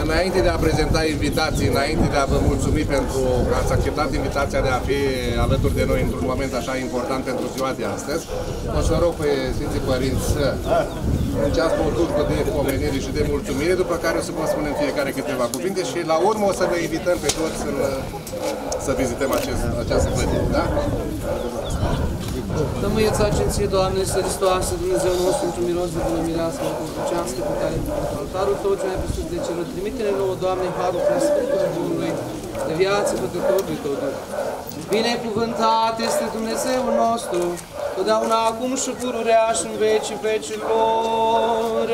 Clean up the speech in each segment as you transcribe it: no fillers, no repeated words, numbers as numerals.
înainte de a prezenta invitații, înainte de a vă mulțumi pentru că ați acceptat invitația de a fi alături de noi într-un moment așa important pentru ziua de astăzi, o să rog pe Sfinții Părinți să înceapă o turcă de pomenire și de mulțumire, după care o să vă spunem fiecare câteva cuvinte și la urmă o să vă invităm pe toți să vizităm această clădire, da? Tămâieți agenție, Doamne, Săristoasă, Dumnezeu nostru, într-un miros de bună mireasă, măcurcească, pe care pentru altarul Tău ce mai presus de cerul, trimite-ne nouă, Doamne, harul preasfântului Bunului, de viață păcătorului Tău Duh. Binecuvântat este Dumnezeul nostru, totdeauna acum și pururea și în vecii vecilor.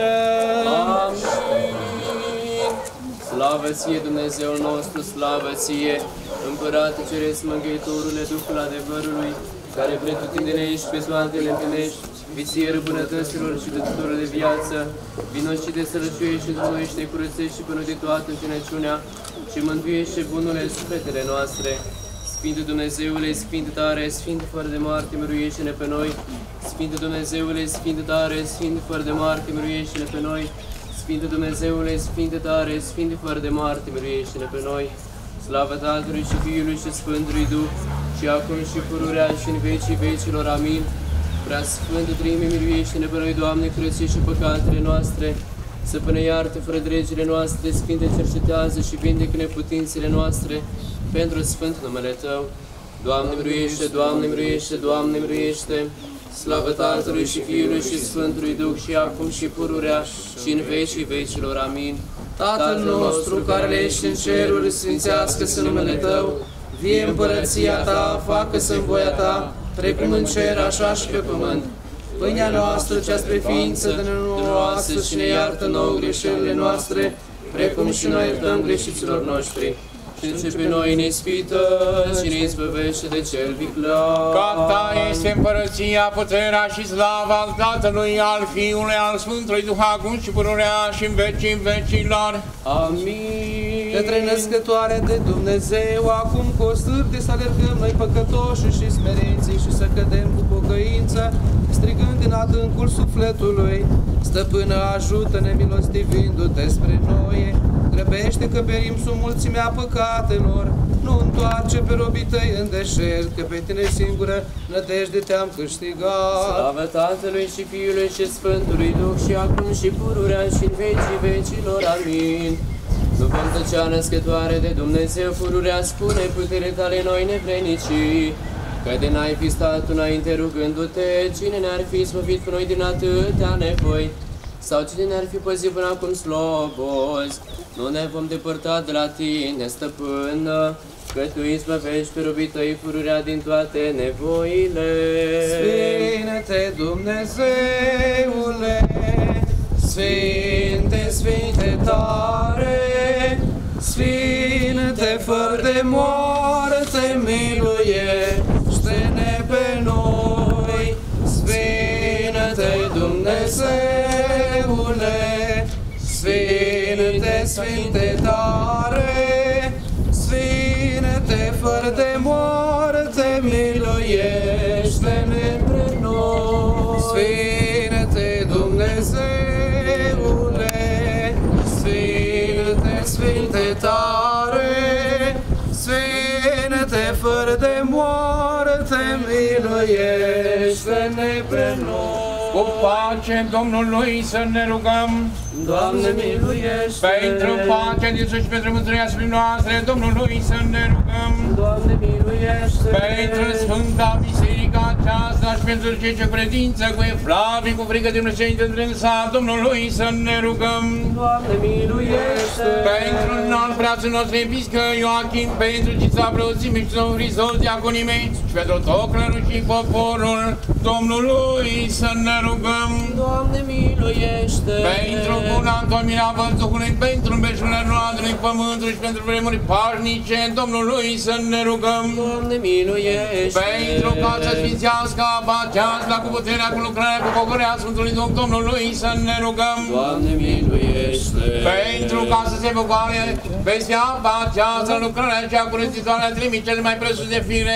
Amin. Slavă Ție, Dumnezeul nostru, slavă Ție, Împărate Ceresc, Mângâietorule, Duhul adevărului, care pretutindene ești pe toate le împlinești, vițier bunătăților și dătătorul de viață, vino și de sărăcioiești și întunoiește, curățești și până de toată întinăciunea și mântuiește bunule sufletele noastre. Sfinte Dumnezeule, Sfinte tare, Sfinte fără de moarte, miluiește-ne pe noi. Sfinte Dumnezeule, Sfinte tare, Sfinte fără de moarte, miluiește-ne pe noi. Sfinte Dumnezeule, Sfinte tare, Sfinte fără de moarte, miluiește-ne pe noi. Slavă Tatălui și Fiului și Sfântului Duh, și acum și pururea și în vecii vecilor. Amin. Prea Sfântă Treime, miluiește-ne pe noi, Doamne, curățește și păcatele noastre, să până iartă fără de legile noastre, Sfinte, cercetează și vindecă neputințele noastre, pentru Sfânt numele Tău. Doamne, miluiește, Doamne, miluiește, Doamne, miluiește. Slavă Tatălui și Fiului și Sfântului Duh, și acum și pururea și în vecii vecilor. Amin. Tatăl nostru care ești în ceruri, sfințească-se numele Tău, vie împărăția Ta, facă-se-n voia Ta, precum în cer, așa și pe pământ. Pâinea noastră, cea spre ființă, dă-ne nouă astăzi și ne iartă nouă greșelile noastre, precum și noi iertăm greșiților noștri. Și ce pe noi ne ispită și ne izbăvește de cel viclean. Ca Ta este împărăția, puterea și slava al Tatălui, al Fiului, al Sfântului Duh, acum și pururea și în vecii vecilor. Amin. Către născătoarea de Dumnezeu, acum cu o stârte să alergăm noi păcătoși și smerenții și să cădem cu pocăință, strigând din adâncul sufletului: Stăpână, ajută-ne, milostivindu-te spre noi. Grăbește că perim sub mulțimea păcatelor, nu întoarce pe robii Tăi în deșert, că pe Tine singură nădejde Te-am câștigat. Slavă Tatălui și Fiului și Sfântului Duh, și acum și pururea și în vecii vecilor. Amin. Nu vom tăcea, născătoare de Dumnezeu, pururea, spune putere Tale noi nevrednicii, că de n-ai fi stat înainte rugându-te, cine ne-ar fi smăvit cu noi din atâtea nevoi, sau cine ne-ar fi păzit până acum slobozi. Nu ne vom depărta de la Tine, Stăpână, că Tu izbăvești pe robii Tăi pururea din toate nevoile. Sfinte Dumnezeule, Sfinte, Sfinte tare, Sfinte fără de moarte, miluiește-ne pe noi. Sfinte Dumnezeule, Sfinte, Sfinte tare, Sfinte fără de moarte, miluiește-ne pe noi. Sfinte Dumnezeule, Sfinte, Sfinte tare, Sfinte fără de moarte, miluiește-ne pe noi. Cu pace Domnului să ne rugăm. Doamne, miluiește! Pentru pacea din sus și pentru mântuirea sufletului noastre, Domnului să ne rugăm. Doamne, miluiește! Pentru Sfânta Biserica aceasta și pentru cei ce credință cu evlavie, cu frică de Dumnezeu într-însa, Domnului să ne rugăm. Doamne, miluiește! Pentru înalt preasul nostru episcă Ioachim, pentru Cița Preoțimii și Domnul Hristos, diaconii mei, și pentru tot clerul și poporul Domnului să ne rugăm. Doamne, miluiește! Pentru buna întomirea Duhului, pentru îmbeșurile roadului pământului și pentru vremuri pașnice, Domnului să ne rugăm. Doamne, miluiește! Pentru ca să sfințească apa aceasta cu puterea, cu lucrarea, cu pocărea Sfântului Duh, Domnului să ne rugăm. Doamne, miluiește! Pentru ca să se bucure peste apa aceasta, lucrarea cea curățitoare a trimii cele mai presus de fire,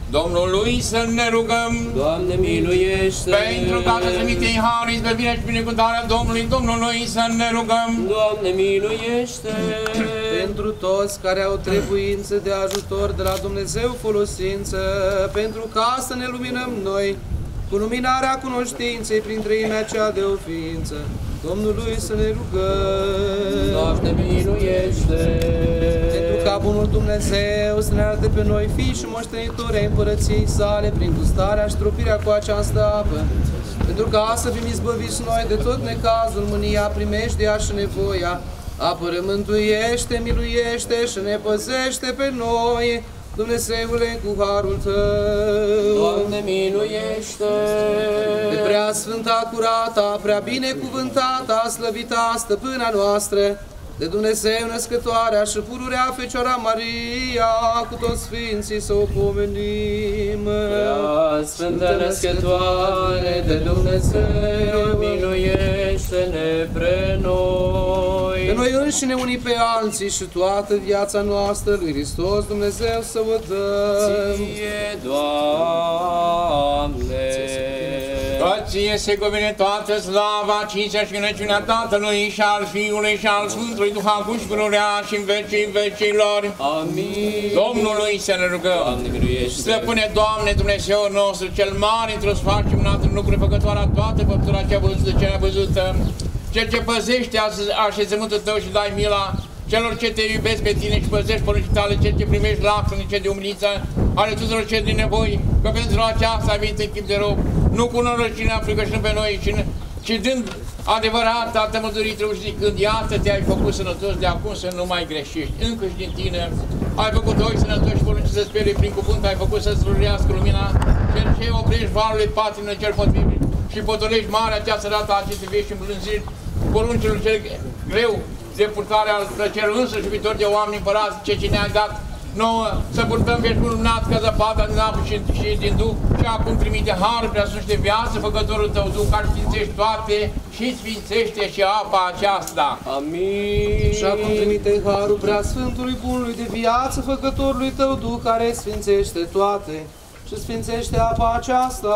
Domnului să ne rugăm. Doamne, miluiește! Pentru ca să Sfintei Harul, izbăvirea și binecuvântarea Domnului să ne rugăm. Doamne, miluiește! Pentru toți care au trebuință de ajutor de la Dumnezeu folosință, pentru ca să ne luminăm noi cu luminarea cunoștinței prin trăimea cea de o ființă, Domnului să ne rugăm. Doamne, miluiește! Pentru ca bunul Dumnezeu să ne arate pe noi fii și moștenitori ai împărăției sale prin gustarea și tropirea cu această apă, pentru ca să fim izbăviți noi de tot necazul, mânia, primejdia și nevoia. Apără, mântuiește, miluiește și ne păzește pe noi, Dumnezeule, cu harul Tău. Doamne, miluiește! De prea sfânta, curata, prea binecuvântata, slăvita stăpâna noastră, de Dumnezeu născătoarea și pururea Fecioara Maria, cu toți sfinții să o pomenim. Prea sfântă născătoare de Dumnezeu, miluiește-ne pre noi. Pe noi înșine unii pe alții și toată viața noastră lui Hristos Dumnezeu să o dăm. Ție, Doamne! Ție se cuvine toată slava, cinstea și înălțimea Tatălui și al Fiului și al Sfântului Duh acum și pururea și în vecii vecilor. Amin. Domnului să ne rugăm. Doamne, miluiește! Stăpâne, Doamne, Dumnezeu nostru, cel mare, într-o sfaci minunat în lucruri, făcătoarea toată făptura cea văzută, cea nevăzută, cel ce păzește așezământul Tău și dai mila celor ce Te iubesc pe Tine și păzești poruncile Tale, cel ce primești lacrimile de umiliță ale tuturor cei din nevoi, că pentru aceasta ai venit în chip de rob, nu cu nărăciunea fricășând pe noi, ci dând adevărat tămădurit zicând, iată Te-ai făcut sănătos, de acum să nu mai greșești. Încă și din Tine ai făcut oi sănătoși, porunci să sperie prin cuvânt, ai făcut să slujească lumina, cel ce oprești valurile patină cel potrivit și potolești marea cea sărată a acestei vieți și îmblânziri, poruncilor cel greu de purtare al plăcerilor însă și viitor de oameni împărați, ce ne-a dat nouă să purtăm veșmul lumnat ca zăpada din apă și din Duh și acum trimite harul preasus de viață, făcătorul Tău Duh, care sfințești toate și sfințește și apa aceasta. Amin. Și acum trimite harul preasfântului bunului de viață, făcătorului Tău Duh, care sfințește toate și sfințește apa aceasta.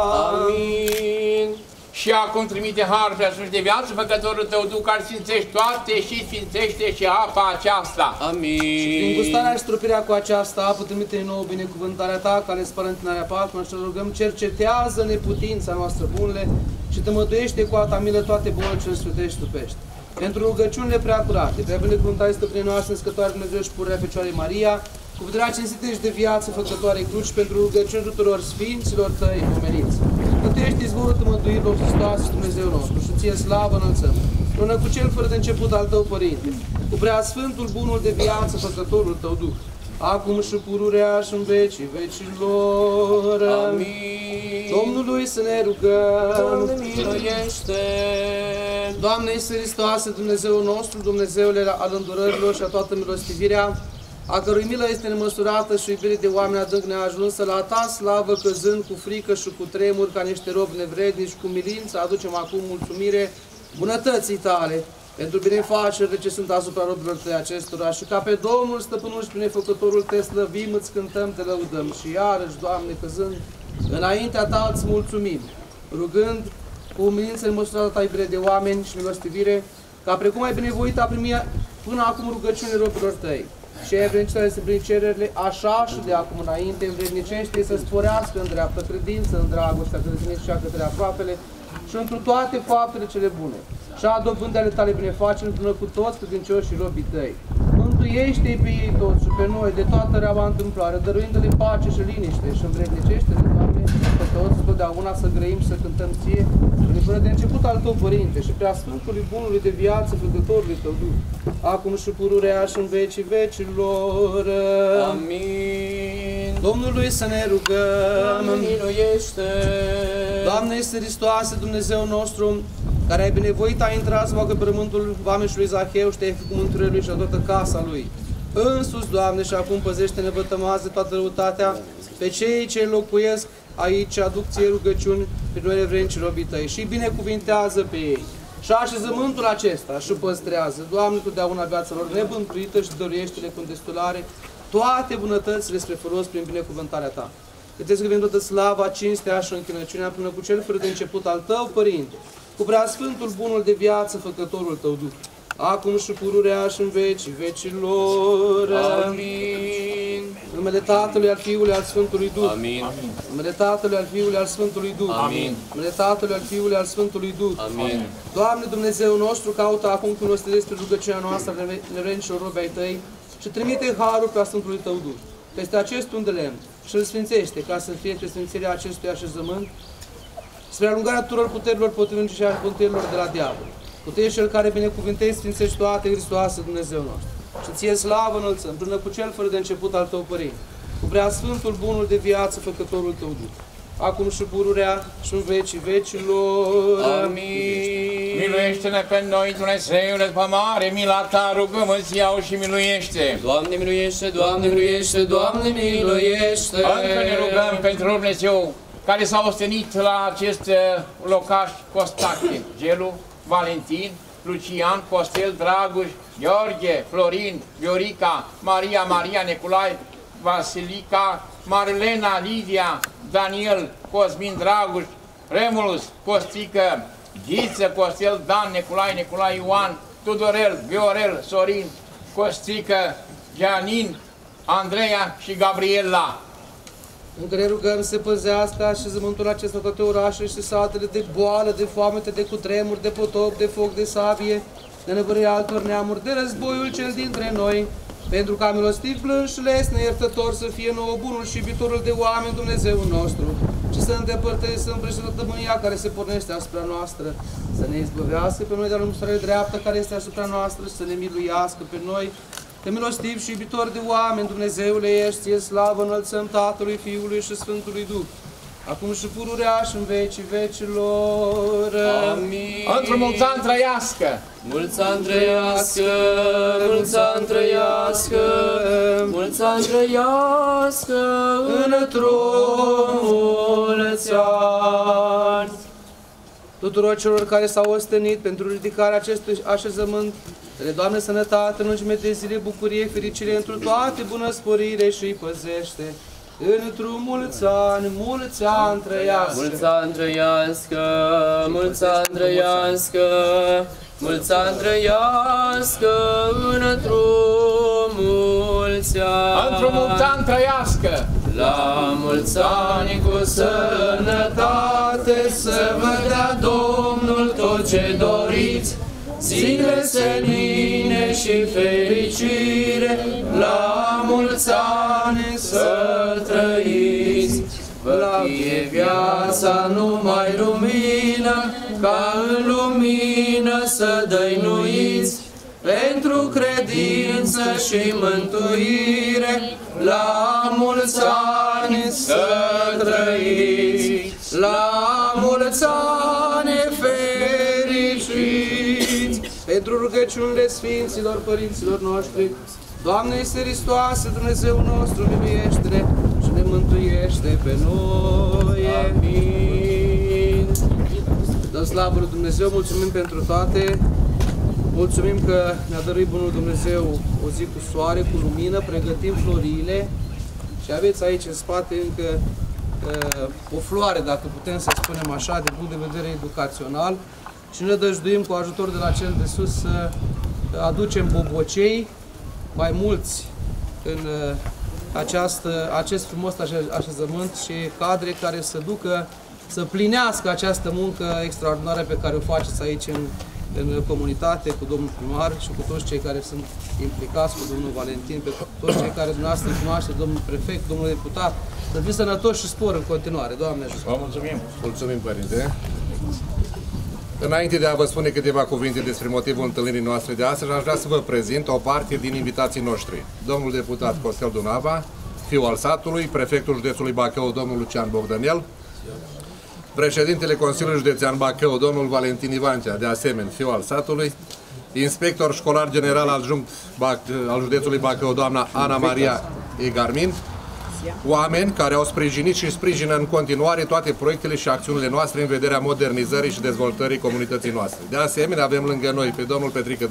Amin. Și acum trimite harul preasus de viață, făcătorul Tău Duh, care sfințești toate și sfințește și apa aceasta. Amin. Și prin gustarea și trupirea cu aceasta apă, trimite nouă binecuvântarea Ta, care spală întinarea patimilor și rugăm, cercetează neputința noastră bunele și tămăduiește cu a Ta milă toate bunele ce sfântești și stupești. Pentru rugăciunile prea curate, prea binecuvântare stăpâne noastre, născătoare Dumnezeu și pururea Fecioarei Maria, cu puterea cinstită și de viață făcătoare cruci, pentru rugăciuni tuturor sfinților Tăi pomeniți. Că Tu ești izvorul tămăduirilor Hristos și Dumnezeu nostru și Ție slavă înălțăm, împreună cu Cel fără de început al Tău Părinte, cu preasfântul bunul de viață făcătorul Tău Duh, acum și pururea și în vecii vecilor. Amin. Domnului să ne rugăm. Doamne, miluiește! Doamne Iisus Hristoase, Dumnezeul nostru, Dumnezeule al îndurărilor și a toată milostivirea, a cărui milă este nemăsurată și iubire de oameni adânc neajunsă, la Ta slavă căzând cu frică și cu tremur ca niște robi nevrednici, cu milință aducem acum mulțumire bunătății Tale, pentru binefacerile ce sunt asupra robilor Tăi acestora și ca pe Domnul, Stăpânul și binefăcătorul Te slăvim, îți cântăm, Te lăudăm și iarăși, Doamne, căzând înaintea Ta îți mulțumim, rugând cu umilință nemăsurată Ta iubire de oameni și milostivire, ca precum ai binevoit a primi până acum rugăciunile robilor Tăi. Și ai învrednicește să împlini cererile, așa și de acum înainte, învrednicește să sporească în dreaptă credință, în dragostea către Tine și cea către aproapele și întru toate faptele cele bune. Și a dobândii ale Tale binefaceri împreună cu toți credincioși și robii Tăi. Mântuiește-i pe ei toți și pe noi de toată reaua întâmplare, dăruindu-le pace și liniște și învrednicește-le, Doamne, pe toți totdeauna să grăim și să cântăm Ție, până de început al Tău Părinte și prea Sfântului Bunului de viață, făcătorului Tău Duh, acum și pururea și în vecii vecilor. Amin. Domnului să ne rugăm. Doamne, miluiește! Doamne Iisus Hristoase, Dumnezeu nostru, care ai binevoit a intrat să facă părământul vameșului Zaheu și Te-ai făcut mântuirea lui și a toată casa lui. Însus, Doamne, și acum păzește-ne, vătămează toată răutatea pe cei ce locuiesc aici, aduc Ție rugăciuni pe noi evrenicii robii Tăi și binecuvintează pe ei. Și așezământul acesta și păstrează, Doamne, totdeauna viața lor nebântuită și dăruiește-le cu destulare toate bunătățile spre folos prin binecuvântarea Ta. câteți că vin toată slava, cinstea și închinăciunea până cu cel fără de început al Tău, Părinte, cu preasfântul bunul de viață, Făcătorul Tău Duh, acum și pururea și în vecii vecilor. Amin. În numele Tatălui, al Fiului, al Sfântului Duh. Amin. În numele Tatălui, al Fiului, al Sfântului Duh. Amin. În numele Tatălui, al Fiului, al Sfântului Duh. Amin. Doamne Dumnezeu nostru, caută acum cunoaște despre rugăciunea noastră nevrednicilor robi ai Tăi și trimite harul pe Sfântului Tău Duh peste acest un de lemn și îl sfințește ca să fie sfințirea acestui așezământ spre alungarea tuturor puterilor potrivnice și a puterilor de la diavol. Cu Tăi Cel care binecuvântezi, sfințești toate, Hristoase Dumnezeu nostru. Și Ție slavă înălțăm, până cu Cel fără de început al Tău Părinte, cu preasfântul bunul de viață, Făcătorul Tău Duh, acum și pururea și în vecii vecilor. Amin. Miluiește-ne pe noi, Dumnezeule, după mare mila Ta, rugăm-ți, iau și miluiește. Doamne miluiește, Doamne miluiește, Doamne miluiește. Încă ne rugăm pentru Dumnezeu care s-a ostenit la acest locaș Costache, Gelu, Valentin, Lucian, Costel, Draguș, Gheorghe, Florin, Viorica, Maria, Nicolae, Vasilica, Marilena, Lidia, Daniel, Cosmin, Draguș, Remulus, Costică, Ghiță, Costel, Dan, Nicolae, Ioan, Tudorel, Viorel, Sorin, Costică, Gianin, Andreea și Gabriela. Încă ne rugăm să păzească așezământul acesta toate orașele și satele de boală, de foamete, de cutremur, de potop, de foc, de sabie, de năvărirea altor neamuri, de războiul cel dintre noi, pentru ca milostiv, blând și lesne, iertător să fie nouă bunul și iubitorul de oameni Dumnezeu nostru și să îndepărteze, să împrește toată mânia care se pornește asupra noastră, să ne izbăvească pe noi de la lumstrarea dreaptă care este asupra noastră și să ne miluiască pe noi, că milostiv și iubitor de oameni, Dumnezeule ești, Ție slavă înălțăm Tatălui, Fiului și Sfântului Duh, acum și pururea și în vecii vecilor. Amin. Într-o mulți ani trăiască! Mulți ani trăiască, mulți ani trăiască, mulți ani trăiască, într-o mulți ani. Tuturor celor care s-au ostenit pentru ridicarea acestui așezământ, le Doamne sănătate, lungime de zile, bucurie, fericire într toate bunăsporire și îi păzește. Într-un mulți ani trăiască. Mulți ani trăiască, mulți ani trăiască, mulți ani trăiască, într-un mulți ani. Într-un mulți ani trăiască! La mulți ani cu sănătate să vă dea Domnul tot ce doriți, zile senine și fericire, la mulți ani să trăiți. Vă fie viața numai lumină, ca în lumină să dăinuiți, pentru credință și mântuire, la mulți ani să trăiți, la mulți ani fericiți. Pentru rugăciunile Sfinților Părinților noștri, Doamne Iisuse Hristoase, Dumnezeu nostru, miluiește-ne și ne mântuiește pe noi. Amin. Dăm slavă lui Dumnezeu, mulțumim pentru toate. Mulțumim că ne-a dăruit Bunul Dumnezeu o zi cu soare, cu lumină, pregătim florile și aveți aici în spate încă o floare, dacă putem să spunem așa, din punct de vedere educațional și ne dăjduim cu ajutor de la Cel de Sus să aducem bobocei mai mulți în acest frumos așezământ și cadre care să ducă, să plinească această muncă extraordinară pe care o faceți aici în comunitate, cu domnul primar și cu toți cei care sunt implicați, cu domnul Valentin, pe toți cei care dumneavoastră îi cunoaște, domnul prefect, domnul deputat, să fiți sănătoși și spor în continuare. Doamne ajută! Vă mulțumim! Mulțumim, Părinte! Înainte de a vă spune câteva cuvinte despre motivul întâlnirii noastre de astăzi, aș vrea să vă prezint o parte din invitații noștri. Domnul deputat Costel Dunava, fiul al satului, prefectul județului Bacău, domnul Lucian Bogdanel, președintele Consiliului Județean Bacău, domnul Valentin Ivancea, de asemenea, fiul al satului, inspector școlar general adjunct al județului Bacău, doamna Ana Maria Egarmin, oameni care au sprijinit și sprijină în continuare toate proiectele și acțiunile noastre în vederea modernizării și dezvoltării comunității noastre. De asemenea, avem lângă noi pe domnul Petrică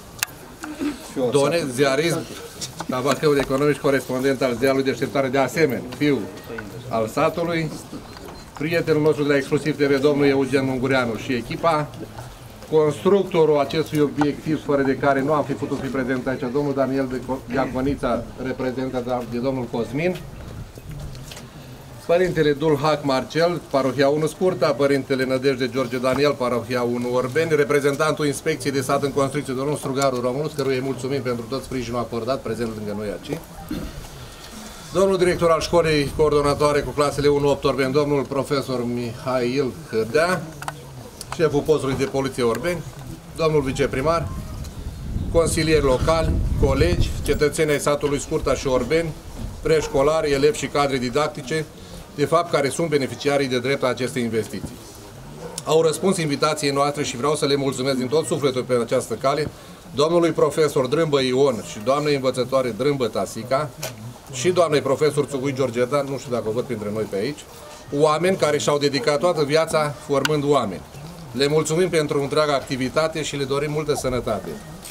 Done, ziarist la Bacăul Economic, corespondent al ziarului Deșteptare, de asemenea, fiul al satului, prietenul nostru de la Exclusiv TV, domnul Eugen Ungureanu și echipa, constructorul acestui obiectiv, fără de care nu am fi putut fi prezent aici, domnul Daniel Diaconița, reprezentat de domnul Cosmin, Părintele Dulhac Marcel, Parohia 1 Scurta, Părintele Nădejde George Daniel, Parohia 1 Orbeni, reprezentantul Inspecției de Sat în Construcție, domnul Strugaru Romulus, căruia îi mulțumim pentru tot sprijinul acordat, prezent lângă noi aici. Domnul director al școlii coordonatoare cu clasele 1-8 Orbeni, domnul profesor Mihail Hârdea, șeful postului de poliție Orbeni, domnul viceprimar, consilieri locali, colegi, cetățeni ai satului Scurta și Orbeni, preșcolari, elevi și cadre didactice, de fapt care sunt beneficiarii de drept la aceste investiții. Au răspuns invitației noastre și vreau să le mulțumesc din tot sufletul pe această cale domnului profesor Drâmbă Ion și doamnei învățătoare Drâmbă Tasica și doamnei profesor Țugui Georgeta, nu știu dacă o văd printre noi pe aici, oameni care și-au dedicat toată viața formând oameni. Le mulțumim pentru întreaga activitate și le dorim multă sănătate.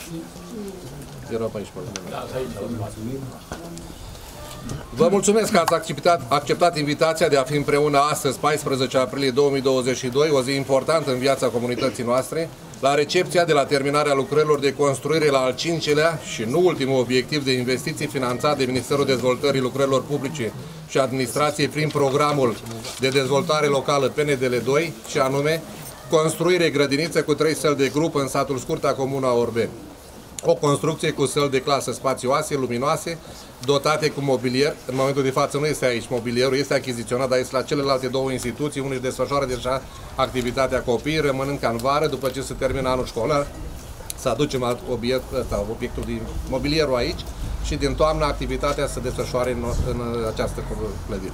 Vă mulțumesc că ați acceptat invitația de a fi împreună astăzi, 14 aprilie 2022, o zi importantă în viața comunității noastre, la recepția de la terminarea lucrărilor de construire la al 5-lea și nu ultimul obiectiv de investiții finanțat de Ministerul Dezvoltării Lucrărilor Publice și Administrației prin programul de dezvoltare locală PNDL 2, și anume construire grădiniță cu 3 săli de grup în satul Scurta, comuna Orbeni. O construcție cu săli de clasă spațioase, luminoase, dotate cu mobilier. În momentul de față nu este aici mobilierul, este achiziționat, dar este la celelalte două instituții, unde își desfășoară deja activitatea copiii, rămânând ca în vară, după ce se termină anul școlar, să aducem obiectul de mobilierul aici și din toamnă activitatea să desfășoare în această clădire.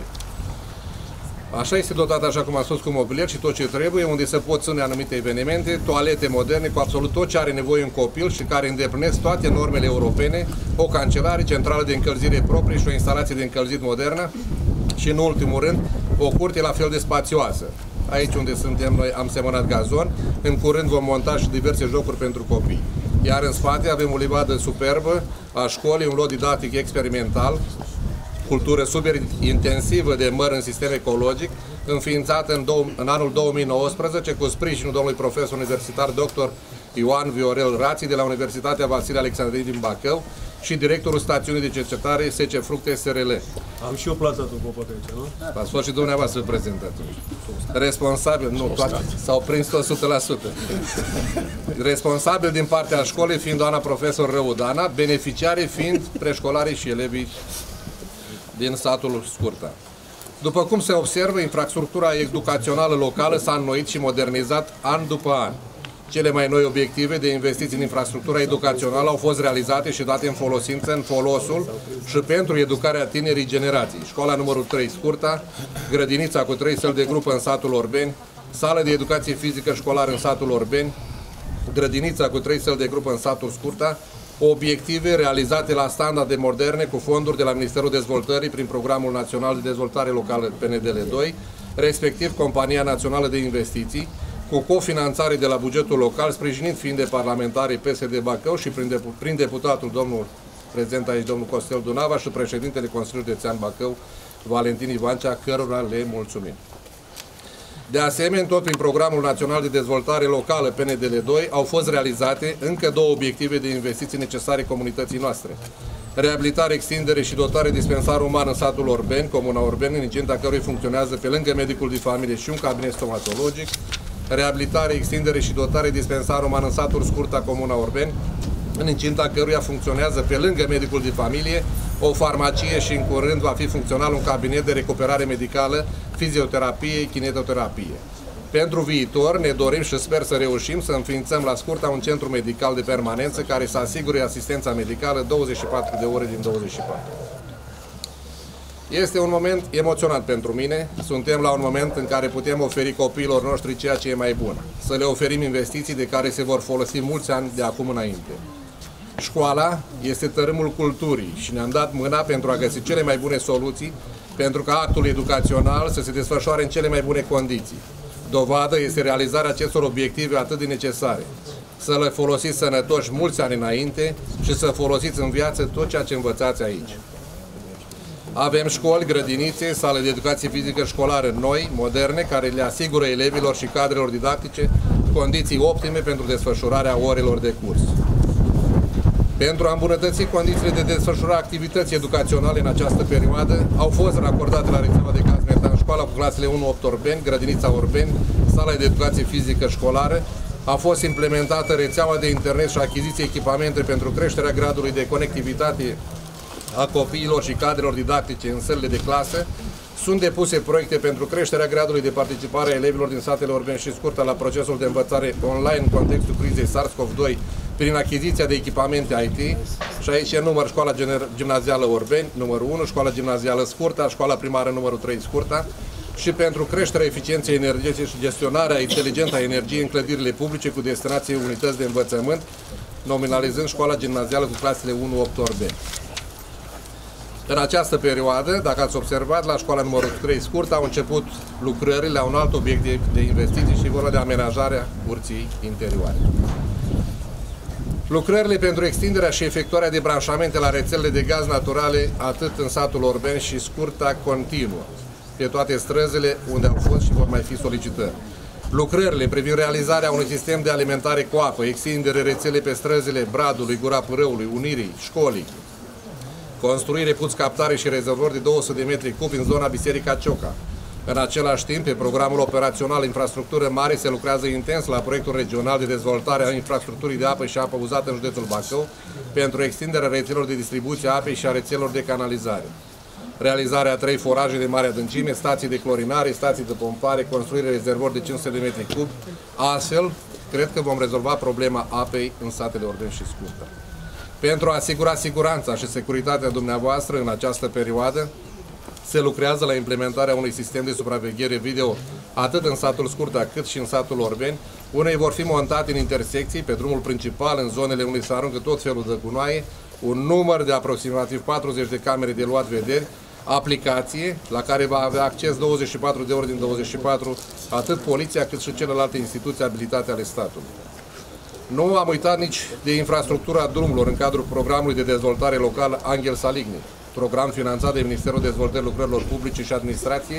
Așa este dotat, așa cum am spus, cu mobilier și tot ce trebuie, unde se pot ține anumite evenimente, toalete moderne, cu absolut tot ce are nevoie un copil și care îndeplinesc toate normele europene, o cancelare, centrală de încălzire proprie și o instalație de încălzit modernă și, în ultimul rând, o curte la fel de spațioasă. Aici unde suntem noi am semănat gazon, în curând vom monta și diverse jocuri pentru copii. Iar în spate avem o livadă superbă a școlii, un lot didactic experimental, cultură super intensivă de măr în sistem ecologic, înființată în anul 2019 cu sprijinul domnului profesor universitar dr. Ioan Viorel Rații de la Universitatea Vasile Alexandrin din Bacău și directorul stațiunii de cercetare SC Fructe SRL. Am și eu plațat un popot aici, nu? Ați fost și dumneavoastră prezentat. Responsabil, nu, toate, s-au prins tot 100%. Responsabil din partea școlii fiind doamna profesor Răudana, beneficiarii fiind preșcolarii și elevii din satul Scurta. După cum se observă, infrastructura educațională locală s-a înnoit și modernizat an după an. Cele mai noi obiective de investiții în infrastructura educațională au fost realizate și date în folosință în folosul și pentru educarea tinerii generații. Școala numărul 3 Scurta, grădinița cu 3 săli de grup în satul Orbeni, sală de educație fizică școlară în satul Orbeni, grădinița cu 3 săli de grup în satul Scurta, obiective realizate la standarde moderne cu fonduri de la Ministerul Dezvoltării prin Programul Național de Dezvoltare Locală PNDL 2, respectiv Compania Națională de Investiții, cu cofinanțare de la bugetul local, sprijinind fiind de parlamentarii PSD Bacău și prin deputatul domnul prezent aici, domnul Costel Dunava și președintele Consiliului Județean Bacău, Valentin Ivancea, cărora le mulțumim. De asemenea, tot prin Programul Național de Dezvoltare Locală PNDL 2 au fost realizate încă 2 obiective de investiții necesare comunității noastre. Reabilitare, extindere și dotare dispensar uman în satul Orbeni, comuna Orbeni, în incinta cărui funcționează pe lângă medicul de familie și un cabinet stomatologic. Reabilitare, extindere și dotare dispensar uman în satul Scurta, comuna Orbeni, în incinta căruia funcționează pe lângă medicul de familie o farmacie și în curând va fi funcțional un cabinet de recuperare medicală, fizioterapie, kinetoterapie. Pentru viitor ne dorim și sper să reușim să înființăm la Scurta un centru medical de permanență care să asigure asistența medicală 24 de ore din 24. Este un moment emoționant pentru mine. Suntem la un moment în care putem oferi copiilor noștri ceea ce e mai bun. Să le oferim investiții de care se vor folosi mulți ani de acum înainte. Școala este tărâmul culturii și ne-am dat mâna pentru a găsi cele mai bune soluții pentru ca actul educațional să se desfășoare în cele mai bune condiții. Dovadă este realizarea acestor obiective atât de necesare. Să le folosiți sănătoși mulți ani înainte și să folosiți în viață tot ceea ce învățați aici. Avem școli, grădinițe, sale de educație fizică școlară noi, moderne, care le asigură elevilor și cadrelor didactice condiții optime pentru desfășurarea orelor de curs. Pentru a îmbunătăți condițiile de desfășurare a activității educaționale în această perioadă, au fost racordate la rețeaua de gaz metan școala cu clasele 1-8 Orbeni, grădinița Orbeni, sala de educație fizică școlară. A fost implementată rețeaua de internet și achiziție echipamente pentru creșterea gradului de conectivitate a copiilor și cadrelor didactice în sălile de clasă. Sunt depuse proiecte pentru creșterea gradului de participare a elevilor din satele Orbeni și Scurta la procesul de învățare online în contextul crizei SARS-CoV-2 prin achiziția de echipamente IT. Și aici e număr școala gimnazială Orbeni, numărul 1, școala gimnazială Scurta, școala primară numărul 3 Scurta, și pentru creșterea eficienței energetice și gestionarea inteligentă a energiei în clădirile publice cu destinație unități de învățământ, nominalizând școala gimnazială cu clasele 1-8 Orbeni. În această perioadă, dacă ați observat, la școala numărul 3 Scurt au început lucrările la un alt obiectiv de investiții și vorba de amenajarea curții interioare. Lucrările pentru extinderea și efectuarea de branșamente la rețelele de gaz naturale, atât în satul Orbeni și Scurta, continuă pe toate străzile unde au fost și vor mai fi solicitări. Lucrările privind realizarea unui sistem de alimentare cu apă, extindere rețele pe străzile Bradului, Gura Pârâului, Unirii, Școlii, construire puți captare și rezervori de 200 de metri cub în zona Biserica Cioca. În același timp, pe programul operațional Infrastructură Mare se lucrează intens la proiectul regional de dezvoltare a infrastructurii de apă și apă uzată în județul Bacău pentru extinderea rețelelor de distribuție a apei și a rețelelor de canalizare. Realizarea a 3 foraje de mare adâncime, stații de clorinare, stații de pompare, construirea rezervori de 500 de metri cub. Astfel, cred că vom rezolva problema apei în satele Orbeni și Scurta. Pentru a asigura siguranța și securitatea dumneavoastră în această perioadă, se lucrează la implementarea unui sistem de supraveghere video atât în satul Scurta cât și în satul Orbeni. Unei vor fi montate în intersecții, pe drumul principal, în zonele unde se aruncă tot felul de gunoaie, un număr de aproximativ 40 de camere de luat vederi, aplicație la care va avea acces 24 de ore din 24 atât poliția cât și celelalte instituții abilitate ale statului. Nu am uitat nici de infrastructura drumurilor în cadrul programului de dezvoltare locală Angel Saligny, program finanțat de Ministerul Dezvoltării Lucrărilor Publice și Administrației,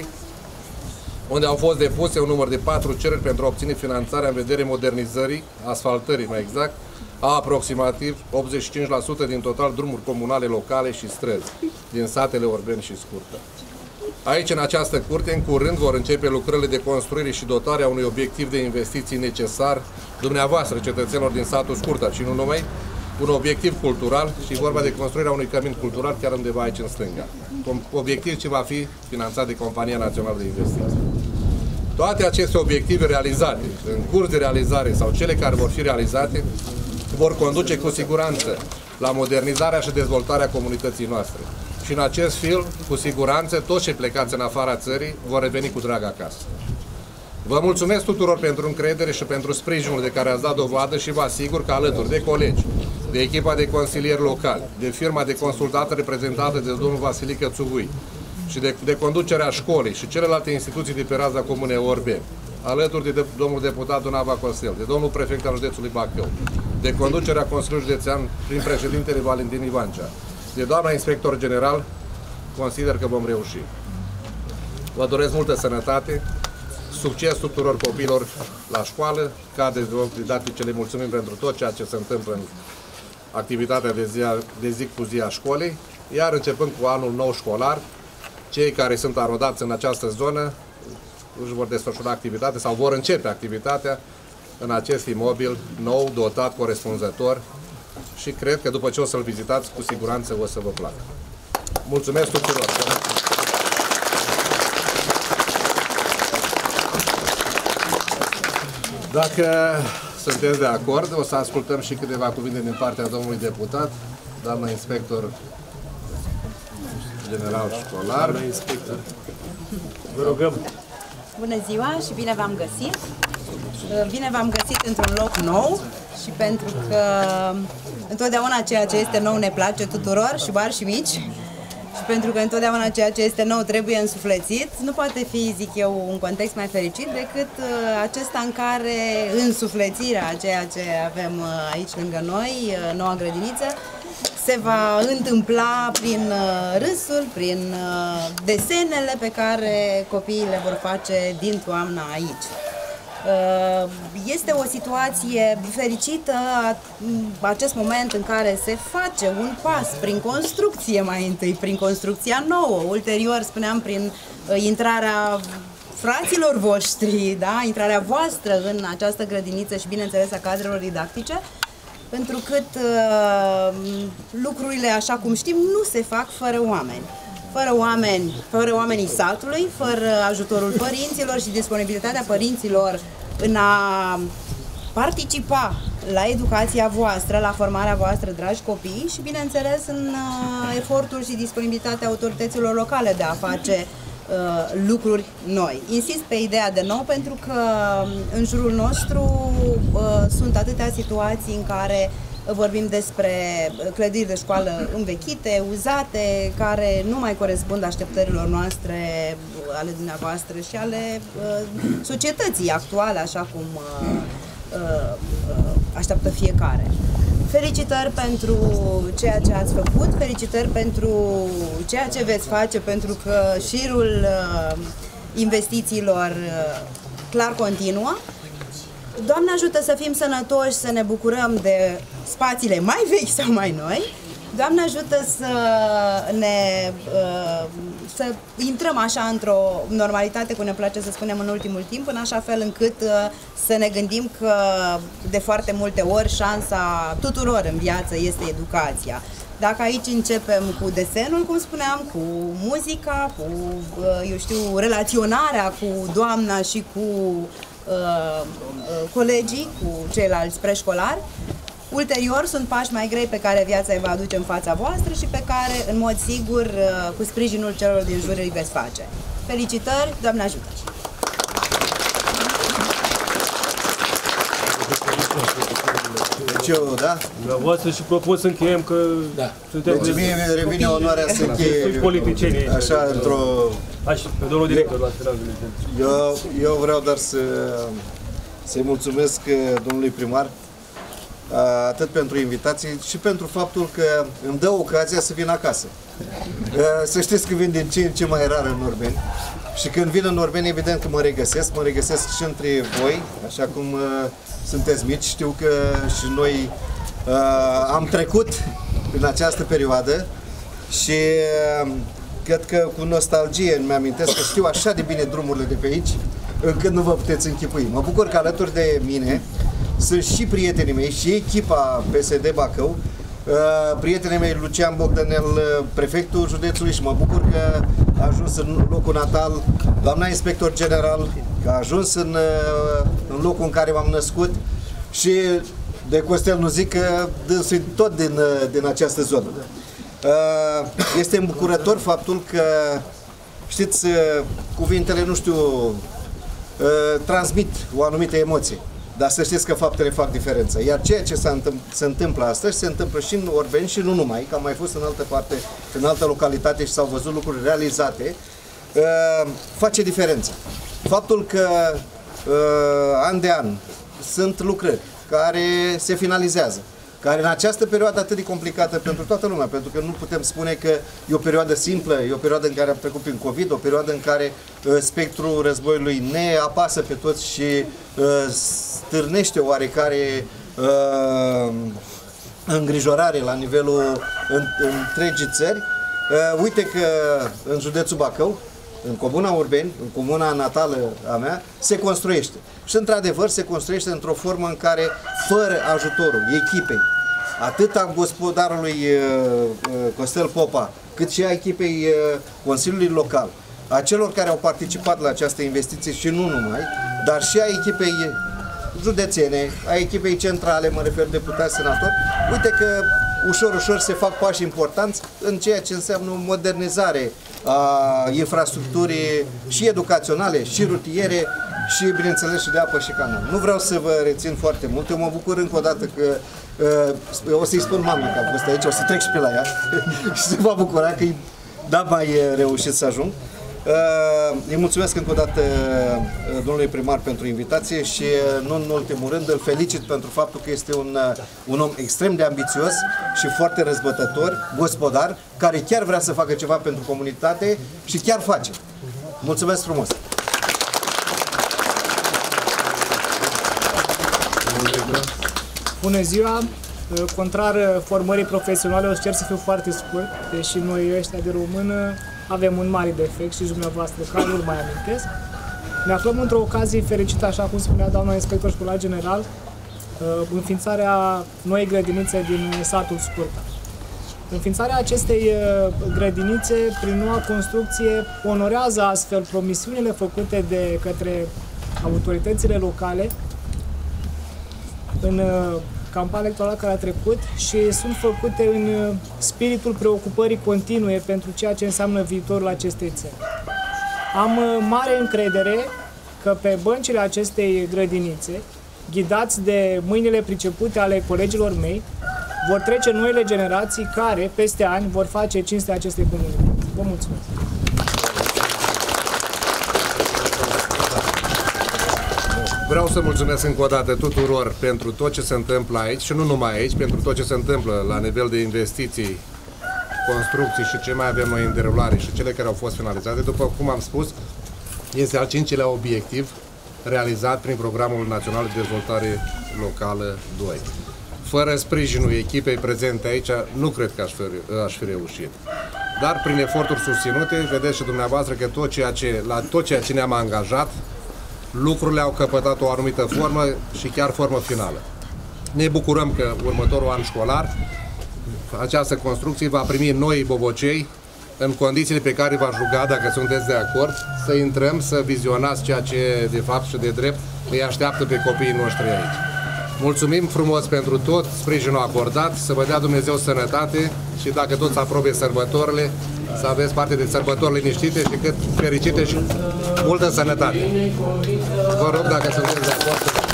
unde au fost depuse un număr de 4 cereri pentru a obține finanțarea în vederea modernizării, asfaltării mai exact, a aproximativ 85% din total drumuri comunale locale și străzi din satele Orbeni și Scurta. Aici, în această curte, în curând vor începe lucrările de construire și dotarea unui obiectiv de investiții necesar dumneavoastră, cetățenilor din satul Scurta și nu numai, un obiectiv cultural și vorba de construirea unui cămin cultural chiar undeva aici în stânga. Obiectiv ce va fi finanțat de Compania Națională de Investiții. Toate aceste obiective realizate, în curs de realizare sau cele care vor fi realizate, vor conduce cu siguranță la modernizarea și dezvoltarea comunității noastre. Și în acest fel, cu siguranță, toți cei plecați în afara țării vor reveni cu drag acasă. Vă mulțumesc tuturor pentru încredere și pentru sprijinul de care ați dat dovadă și vă asigur că alături de colegi, de echipa de consilieri locali, de firma de consultată reprezentată de domnul Vasilică Țugui și de conducerea școlii și celelalte instituții de pe raza comunei Orbeni, alături de domnul deputat Donava Costel, de domnul prefect al județului Bacău, de conducerea Consiliului Județean prin președintele Valentin Ivancea, de doamna inspector general, consider că vom reuși. Vă doresc multă sănătate, succes tuturor copiilor la școală, cadre didactice, le mulțumim pentru tot ceea ce se întâmplă în activitatea de zi cu zi a școlii, iar începând cu anul nou școlar, cei care sunt arodați în această zonă își vor desfășura activitatea sau vor începe activitatea în acest imobil nou, dotat, corespunzător și cred că după ce o să-l vizitați, cu siguranță o să vă placă. Mulțumesc tuturor! Dacă sunteți de acord, o să ascultăm și câteva cuvinte din partea domnului deputat, doamna inspector general școlar. Doamna inspector, vă rugăm. Bună ziua și bine v-am găsit! Bine v-am găsit într-un loc nou și pentru că întotdeauna ceea ce este nou ne place tuturor, și mari și mici. și pentru că întotdeauna ceea ce este nou trebuie însuflețit, nu poate fi, zic eu, un context mai fericit decât acesta în care însuflețirea a ceea ce avem aici lângă noi, noua grădiniță, se va întâmpla prin râsul, prin desenele pe care copiii le vor face din toamna aici. Este o situație fericită acest moment în care se face un pas prin construcție mai întâi, prin construcția nouă, ulterior, spuneam, prin intrarea fraților voștri, da? Intrarea voastră în această grădiniță și, bineînțeles, a cadrelor didactice, întrucât lucrurile, așa cum știm, nu se fac fără oameni. Fără oamenii satului, fără ajutorul părinților și disponibilitatea părinților în a participa la educația voastră, la formarea voastră, dragi copii, și, bineînțeles, în efortul și disponibilitatea autorităților locale de a face lucruri noi. Insist pe ideea de nou pentru că în jurul nostru sunt atâtea situații în care vorbim despre clădiri de școală învechite, uzate, care nu mai corespund așteptărilor noastre, ale dumneavoastră și ale societății actuale, așa cum așteaptă fiecare. Felicitări pentru ceea ce ați făcut, felicitări pentru ceea ce veți face, pentru că șirul investițiilor clar continuă. Doamne ajută să fim sănătoși, să ne bucurăm de spațiile mai vechi sau mai noi. Doamne ajută să intrăm așa într-o normalitate, cum ne place să spunem în ultimul timp, în așa fel încât să ne gândim că de foarte multe ori șansa tuturor în viață este educația. Dacă aici începem cu desenul, cum spuneam, cu muzica, cu, eu știu, relaționarea cu doamna și cu colegii, cu ceilalți preșcolari, ulterior sunt pași mai grei pe care viața îi va aduce în fața voastră și pe care, în mod sigur, cu sprijinul celor din jur îi veți face. Felicitări, Doamne ajută! Da? Voastră și propun să încheiem că suntem... Deci mie revine onoarea să încheie politicieni. Așa, într-o... Pe domnul director. Eu vreau doar să-i mulțumesc domnului primar atât pentru invitații și pentru faptul că îmi dă ocazia să vin acasă. Să știți că vin din ce în ce mai rar în Orbeni și când vin în Orbeni, evident că mă regăsesc și între voi, așa cum sunteți mici. Știu că și noi am trecut prin această perioadă și cred că cu nostalgie îmi amintesc că știu așa de bine drumurile de pe aici, încât nu vă puteți închipui. Mă bucur că alături de mine sunt și prietenii mei și echipa PSD Bacău, prietenii mei Lucian Bogdanel, prefectul județului, și mă bucur că a ajuns în locul natal, doamna inspector general, că a ajuns în locul în care m-am născut, și de Costel nu zic că dânsul tot din această zonă. Este îmbucurător faptul că, știți, cuvintele, nu știu, transmit o anumită emoție. Dar să știți că faptele fac diferența. Iar ceea ce se întâmplă astăzi, se întâmplă și în Orbeni și nu numai, că am mai fost în altă parte, în altă localitate și s-au văzut lucruri realizate, face diferența. Faptul că an de an sunt lucrări care se finalizează, care în această perioadă atât de complicată pentru toată lumea, pentru că nu putem spune că e o perioadă simplă, e o perioadă în care am trecut prin COVID, o perioadă în care spectrul războiului ne apasă pe toți și stârnește oarecare îngrijorare la nivelul întregii țări. Uite că în județul Bacău, în comuna Urbeni, în comuna natală a mea, se construiește. Și într-adevăr se construiește într-o formă în care, fără ajutorul echipei, atât a gospodarului Costel Popa, cât și a echipei Consiliului Local, a celor care au participat la această investiție și nu numai, dar și a echipei județene, a echipei centrale, mă refer deputați, senatori, uite că ușor, ușor se fac pași importanți în ceea ce înseamnă o modernizare a infrastructurii și educaționale, și rutiere, și, bineînțeles, și de apă și canal. Nu vreau să vă rețin foarte mult. Eu mă bucur încă o dată că o să-i spun mamei că am fost aici, o să trec și pe la ea și se va bucura că n-am mai reușit să ajung. Îi mulțumesc încă o dată domnului primar pentru invitație și nu în ultimul rând îl felicit pentru faptul că este un om extrem de ambițios și foarte răzbătător, gospodar, care chiar vrea să facă ceva pentru comunitate și chiar face. Mulțumesc frumos! Bună ziua! Contrar formării profesionale, o să cer să fiu foarte scurt, deși noi ăștia de română avem un mare defect și dumneavoastră, care nu-l mai amintesc. Ne aflăm într-o ocazie fericită, așa cum spunea doamna inspector școlar general, înființarea noii grădinițe din satul Scurta. Înființarea acestei grădinițe, prin noua construcție, onorează astfel promisiunile făcute de către autoritățile locale în campania electorală care a trecut și sunt făcute în spiritul preocupării continue pentru ceea ce înseamnă viitorul acestei țări. Am mare încredere că pe băncile acestei grădinițe, ghidați de mâinile pricepute ale colegilor mei, vor trece noile generații care, peste ani, vor face cinstea acestei comunități. Vă mulțumesc! Vreau să mulțumesc încă o dată tuturor pentru tot ce se întâmplă aici și nu numai aici, pentru tot ce se întâmplă la nivel de investiții, construcții și ce mai avem noi în derulare și cele care au fost finalizate. După cum am spus, este al 5-lea obiectiv realizat prin Programul Național de Dezvoltare Locală 2. Fără sprijinul echipei prezente aici, nu cred că aș fi reușit. Dar prin eforturi susținute, vedeți și dumneavoastră că la tot ceea ce ne-am angajat, lucrurile au căpătat o anumită formă și chiar formă finală. Ne bucurăm că următorul an școlar această construcție va primi noi bobocei în condițiile pe care v-aș ruga, dacă sunteți de acord, să intrăm, să vizionați ceea ce de fapt și de drept îi așteaptă pe copiii noștri aici. Mulțumim frumos pentru tot sprijinul acordat, să vă dea Dumnezeu sănătate și dacă toți aprobe sărbătorile, să aveți parte de sărbători liniștite și cât fericite și multă sănătate. Vă rog, dacă sunteți de acord,